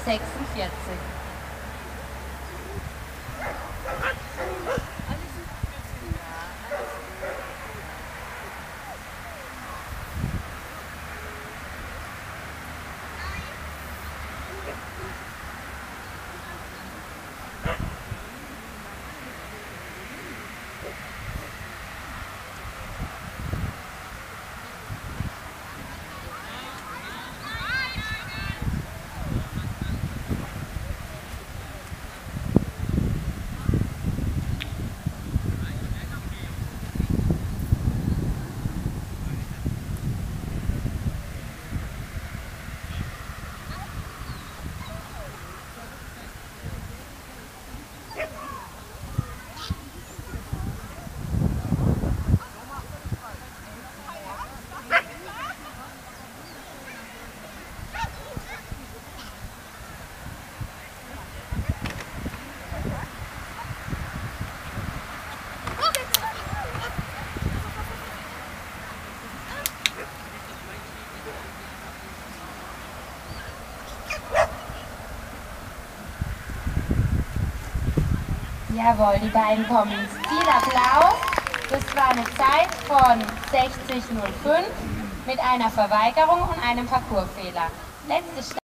46. Jawohl, die beiden kommen ins Ziel. Applaus. Das war eine Zeit von 60,05 mit einer Verweigerung und einem Parcoursfehler. Letzte